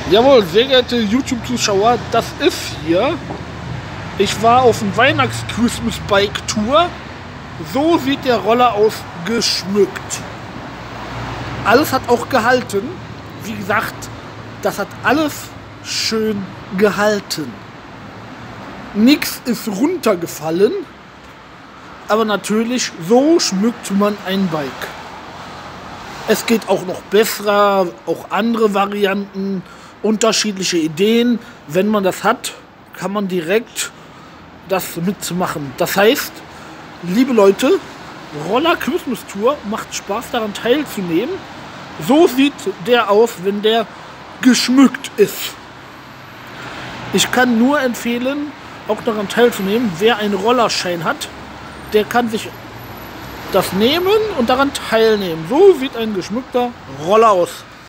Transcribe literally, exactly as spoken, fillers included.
Jawohl, sehr geehrte YouTube-Zuschauer, das ist hier. Ich war auf dem Weihnachts-Christmas-Bike-Tour. So sieht der Roller aus, geschmückt. Alles hat auch gehalten. Wie gesagt, das hat alles schön gehalten. Nichts ist runtergefallen. Aber natürlich, so schmückt man ein Bike. Es geht auch noch besser, auch andere Varianten, unterschiedliche Ideen. Wenn man das hat, kann man direkt das mitmachen. Das heißt, liebe Leute, Roller Christmas Tour macht Spaß daran teilzunehmen. So sieht der aus, wenn der geschmückt ist. Ich kann nur empfehlen, auch daran teilzunehmen. Wer einen Rollerschein hat, der kann sich das nehmen und daran teilnehmen. So sieht ein geschmückter Roller aus.